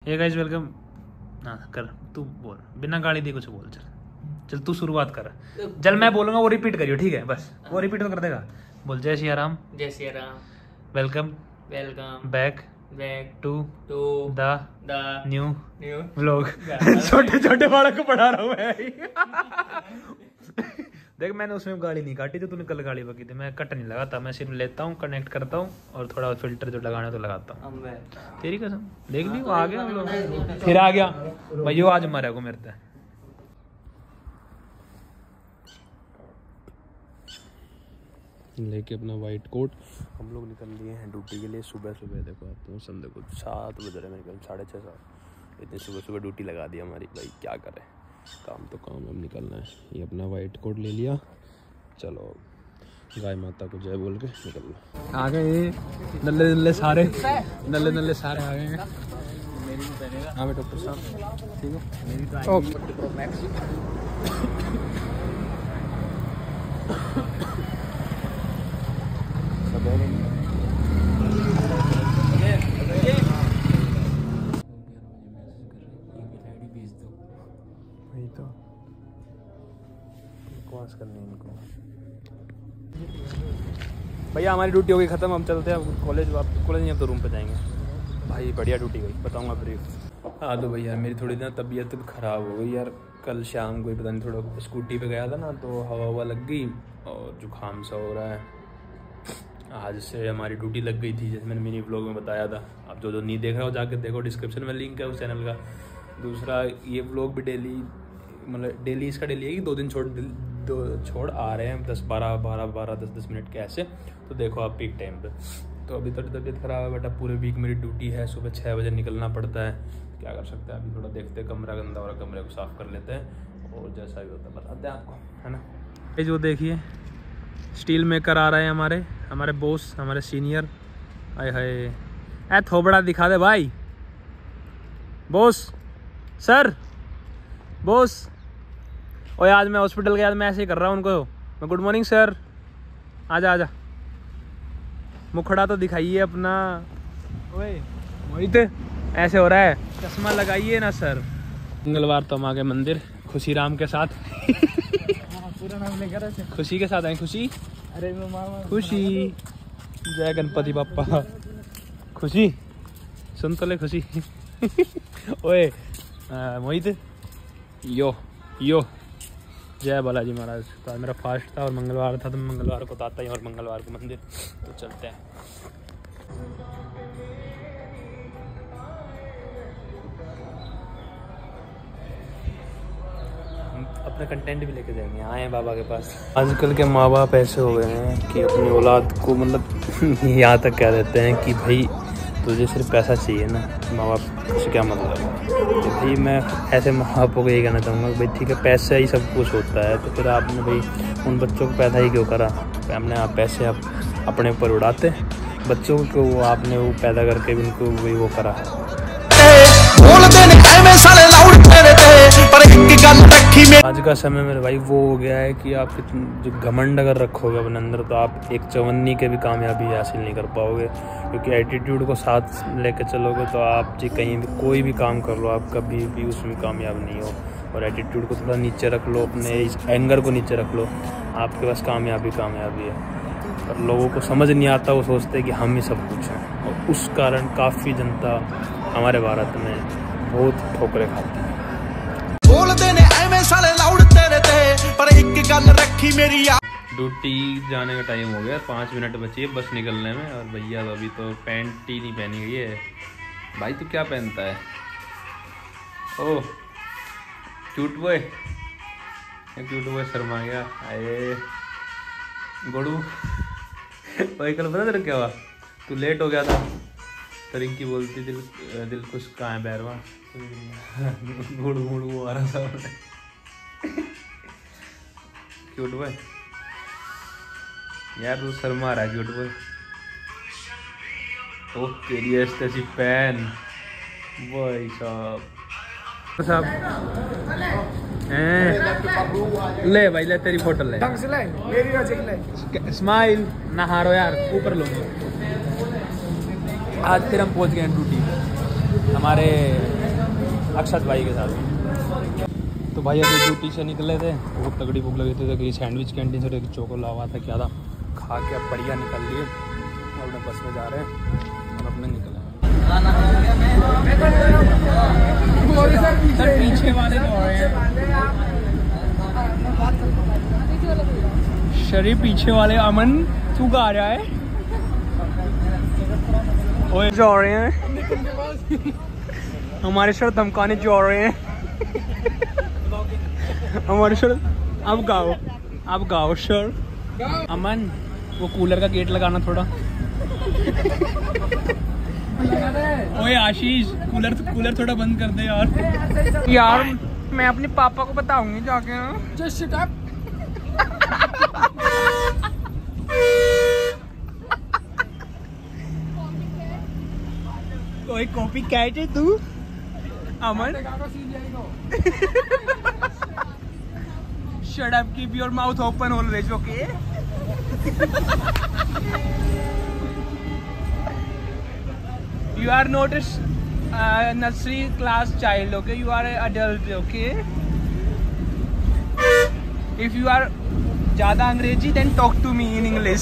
Hey guys welcome. हाँ कर, तू बोल, बिना गाली दिए कुछ बोल। चल तू शुरुआत कर। चल मैं बोलूंगा वो रिपीट करियो, ठीक है? बस वो रिपीट तो कर देगा। बोल जय सिया राम। जय Siya Ram. Welcome back to the new vlog. छोटे छोटे बालक को पढ़ा रहा हूँ मैं। देख मैंने उसमें गाली नहीं काटी, तो तूने कल गाली बकी थी। मैं कट नहीं लगाता, मैं सिर्फ लेता हूँ, कनेक्ट करता हूँ और थोड़ा फिल्टर जो लगाना तो लगाता हूँ। तेरी कसम देख ली, वो आ गया हम लोग, फिर आ गया भाई। वो आज मरे को मेरे लेके अपना वाइट कोट हम लोग निकल लिए हैं ड्यूटी के लिए। सुबह सुबह देखो आप तो मौसम देखो, 7 बज रहे, मेरे ख्याल 6:30 7। इतनी सुबह सुबह ड्यूटी लगा दी हमारी भाई, क्या करें, काम तो काम, अब निकलना है। ये अपना वाइट कोट ले लिया, चलो गाय माता को जय बोल के निकल लो। आ गए नल्ले नल्ले सारे, नल्ले नल्ले सारे आ गए हैं। हाँ बेटा डॉक्टर साहब ठीक है, तो बकवास करनी इनको। भैया हमारी ड्यूटी हो गई ख़त्म, हम चलते हैं अब कॉलेज। कॉलेज नहीं, अब तो रूम पे जाएंगे भाई। बढ़िया ड्यूटी गई, बताऊंगा ब्रीफ। हाँ तो भैया मेरी थोड़ी ना तबीयत ख़राब हो गई यार। कल शाम को ही पता नहीं, थोड़ा स्कूटी पे गया था ना, तो हवा लग गई और जुकाम सा हो रहा है। आज से हमारी ड्यूटी लग गई थी, जैसे मैंने मिनी व्लॉग में बताया था। आप जो नहीं देख रहे हो जाके देखो, डिस्क्रिप्शन में लिंक है उस चैनल का। दूसरा ये व्लॉग भी डेली, मतलब डेली इसका डेली है कि 2 दिन छोड़ आ रहे हैं, 10 मिनट के ऐसे। तो देखो आप पीक टाइम पे। तो अभी तो तबीयत ख़राब है बेटा, पूरे वीक मेरी ड्यूटी है, सुबह 6 बजे निकलना पड़ता है। क्या कर सकते हैं, अभी थोड़ा देखते हैं, कमरा गंदा हो रहा है, कमरे को साफ़ कर लेते हैं और जैसा भी होता है बताते हैं आपको, है ना। ये जो देखिए स्टील मेकर आ रहे हैं हमारे बॉस, हमारे सीनियर। आए हाय थोबड़ा दिखा दे भाई। Boss sir, boss. और आज मैं हॉस्पिटल गया, मैं ऐसे ही कर रहा हूँ उनको। मैं गुड मॉर्निंग सर, आजा मुखड़ा तो दिखाइए अपना। ओए मोहित ऐसे हो रहा है, चश्मा लगाइए ना सर। मंगलवार तो हम आ गए मंदिर खुशी राम के साथ। पूरा नाम लेकर खुशी के साथ आए। खुशी, अरे खुशी, जय गणपति बप्पा। खुशी सुन तो ले, खुशी। ओए मोहित, यो जय बालाजी महाराज। तो आज मेरा फास्ट था और मंगलवार था, तो मंगलवार को तो आता ही और मंगलवार को मंदिर। तो चलते हैं। अपना कंटेंट भी लेके जाएंगे, आए हैं बाबा के पास। आजकल के माँ बाप ऐसे हो गए हैं कि अपनी औलाद को मतलब यहाँ तक कह देते हैं कि भाई तुझे सिर्फ पैसा चाहिए ना। माँ बाप से क्या मतलब है? तो भाई मैं ऐसे माँ बापों को यही कहना चाहूँगा भाई ठीक है, पैसा ही सब कुछ होता है। तो फिर आपने भाई उन बच्चों को पैदा ही क्यों करा? हमने आप पैसे अपने ऊपर उड़ाते, बच्चों को वो आपने वो पैदा करके भी उनको वही वो करा। आज का समय मेरे भाई वो हो गया है कि आप जो घमंड अगर रखोगे अपने अंदर, तो आप एक चवन्नी के भी कामयाबी हासिल नहीं कर पाओगे। क्योंकि एटीट्यूड को साथ लेके चलोगे तो आप जी कहीं भी कोई भी काम कर लो, आप कभी भी उसमें कामयाब नहीं हो। और एटीट्यूड को थोड़ा नीचे रख लो, अपने इस एंगर को नीचे रख लो, आपके पास कामयाबी है। पर लोगों को समझ नहीं आता, वो सोचते हैं कि हम ही सब कुछ हैं। और उस कारण काफ़ी जनता हमारे भारत में बहुत ठोकरें खाती है। ड्यूटी जाने का टाइम हो गया, 5 मिनट बची है बस निकलने में। और भैया अभी तो पैंट ही नहीं पहनी गई है। भाई तू क्या पहनता है? ओह क्यूट बॉय शर्मा गया। आए गोड़ू भाई, कल पता तेरा क्या हुआ? तू लेट हो गया था तो रिंकी बोलती दिल खुश कहाँ है बैरवा। गुड़ू आ रहा था। क्यूट बॉय यार, तू शर्मा रहा है क्यूट बॉय। ओके सी पैन भाई साहब ले भाई, ले तेरी फोटो ले, स्माइल ना हारो यार, ऊपर लो। आज फिर हम पहुंच गए ड्यूटी पे। हमारे अक्षत भाई के साथ। तो भाई अभी ड्यूटी से निकले थे, बहुत तगड़ी भूख लगी थी, तो कहीं सैंडविच कैंटीन से एक चोको लावा था, क्या था, खा के अब बढ़िया निकल लिए। अपने बस में जा रहे हैं और अपने निकले सर पीछे वाले तो शरीफ पीछे वाले। अमन तू कहाँ आ रहा है? ओए जा रहे हैं हमारे सर धमकाने जा रहे हैं हमारे सर। अब गाओ सर। अमन वो कूलर का गेट लगाना थोड़ा। ओए आशीष कूलर थोड़ा बंद कर दे यार। यार मैं अपने पापा को बताऊंगी जाके। Just shut up. कोई कॉपी कैट है तू अमन? Shut up, keep your mouth open always, okay? You are not a nursery class child, okay? You are an adult, okay? If you are ज़्यादा अंग्रेजी, then talk to me in English.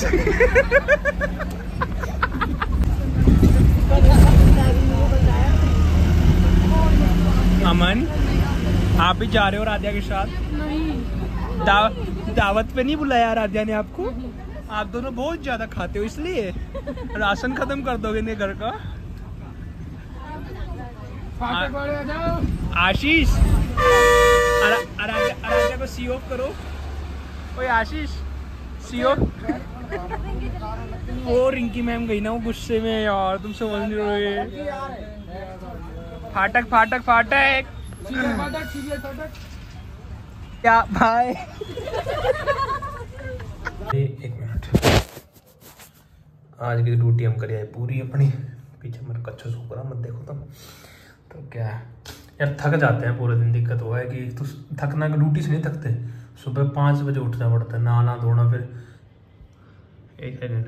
अमन आप भी जा रहे हो राधिया के साथ? नहीं। दावत पे नहीं बुलाया राधिया ने आपको? आप दोनों बहुत ज्यादा खाते हो इसलिए राशन खत्म कर दोगे ने घर का। आशीष राधिया को सी ऑफ करो। ओए आशीष सी ऑफ। वो रिंकी मैम गई ना वो गुस्से में यार, तुम समझ नहीं रहे। फाटक फाटक फाटक क्या भाई? एक मिनट, आज की ड्यूटी हम करिए पूरी अपनी। पीछे मेरा कच्चा सूख रहा मत देखो तुम। तो क्या है यार, थक जाते हैं पूरे दिन। दिक्कत हुआ है कि तो थकना की ड्यूटी से नहीं थकते, सुबह 5 बजे उठना पड़ता है, नहाना धोना। फिर एक सेकेंड,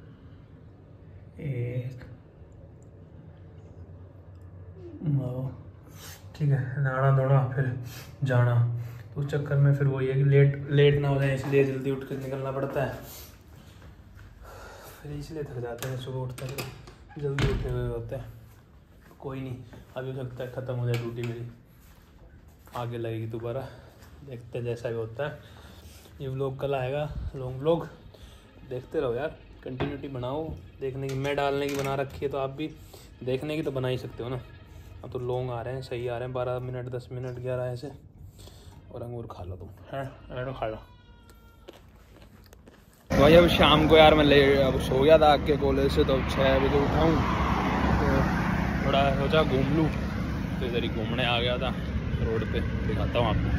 ठीक है, नहाना धोना फिर जाना। तो उस चक्कर में फिर वही है कि लेट ना हो जाए, इसलिए जल्दी उठ कर निकलना पड़ता है। फिर इसलिए थक जाते हैं, सुबह उठते हैं जल्दी उठे हुए होते हैं। कोई नहीं, अभी हो सकता है ख़त्म हो जाए ड्यूटी मेरी, आगे लगेगी दोबारा, देखते हैं जैसा भी होता है। ये व्लॉग कल आएगा, लॉन्ग व्लॉग देखते रहो यार, कंटिन्यूटी बनाओ। देखने की मैं डालने की बना रखी है, तो आप भी देखने की तो बना ही सकते हो ना। अब तो लॉन्ग आ रहे हैं, सही आ रहे हैं, 12 मिनट 10 मिनट 11 ऐसे। और अंगूर खा लो तुम, है तो खा लो भाई। अब शाम को यार मैं अब सो गया था आके कॉलेज से, तो 6 बजे उठाऊँ तो थोड़ा सोचा घूम लूँ, तो इधर ही घूमने आ गया था रोड पे। दिखाता हूँ आपको।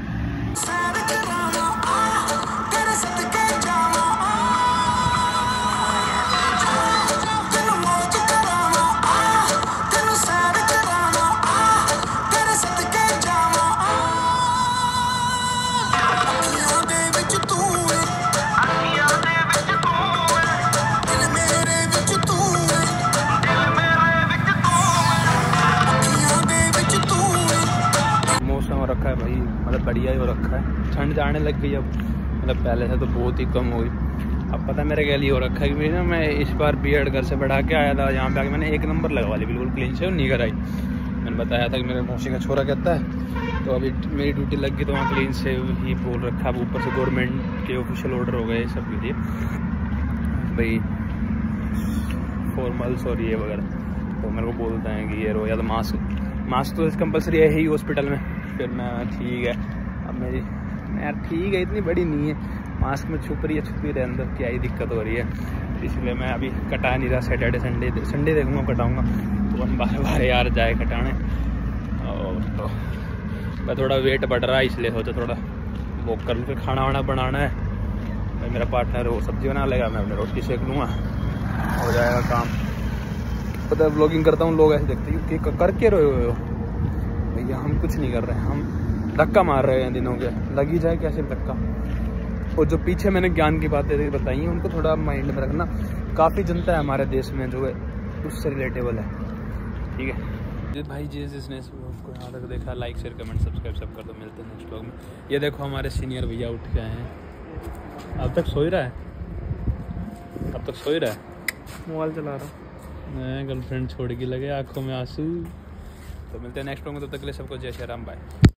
रखा है भाई, मतलब बढ़िया ही हो रखा है। ठंड जाने लग गई अब, मतलब पहले से तो बहुत ही कम हो गई। अब पता मेरे क्या लिए हो रखा है कि ना, मैं इस बार बीएड घर से बढ़ा के आया था, यहाँ पे आके मैंने 1 नंबर लगवा ली, बिल्कुल क्लीन से नहीं कराई। मैंने बताया था कि मेरे मौसी का छोरा कहता है, तो अभी मेरी ड्यूटी लग गई तो वहाँ क्लीन से ही बोल रखा। अब ऊपर से गवर्नमेंट के ऑफिशियल ऑर्डर हो गए सब के लिए भाई, फॉर्मल्स और ये वगैरह। तो मेरे को बोलते हैं कि ये रो या तो मास्क तो कंपलसरी है ही हॉस्पिटल में। फिर मैं ठीक है, अब मेरी यार ठीक है, इतनी बड़ी नहीं है, मास्क में छुप रही है अंदर, क्या ही दिक्कत हो रही है। इसलिए मैं अभी कटा नहीं रहा। सैटरडे संडे देखूँगा कटाऊँगा, तो हम बार यार जाए कटाने। और तो मैं थोड़ा वेट बढ़ रहा है, इसलिए सोचा थोड़ा वॉक कर लूँ। फिर खाना वाना बनाना है भाई, मेरा पार्टनर वो सब्जी बना लेगा, मैं अपनी रोटी सेक लूँगा, हो जाएगा काम। पता है व्लॉगिंग करता हूँ, लोग ऐसे देखते हैं कि कर के रहे हो भैया, हम कुछ नहीं कर रहे हैं, हम धक्का मार रहे हैं दिनों के, लगी जाए कैसे धक्का। और जो पीछे मैंने ज्ञान की बातें बताई हैं उनको थोड़ा माइंड में रखना। काफ़ी जनता है हमारे देश में जो है उससे रिलेटेबल है, ठीक है। भाई जिसने उसको यहाँ तक देखा, लाइक शेयर कमेंट सब्सक्राइब सब कर दो। मिलते हैं नेक्स्ट व्लॉग में। ये देखो हमारे सीनियर भैया उठ गए हैं। अब तक सो ही रहा है, मोबाइल चला रहा। गर्लफ्रेंड छोड़ के लगे आंखों में आंसू। तो मिलते हैं नेक्स्ट व्लॉग में, तब तक के लिए सबको जय श्री राम, बाय।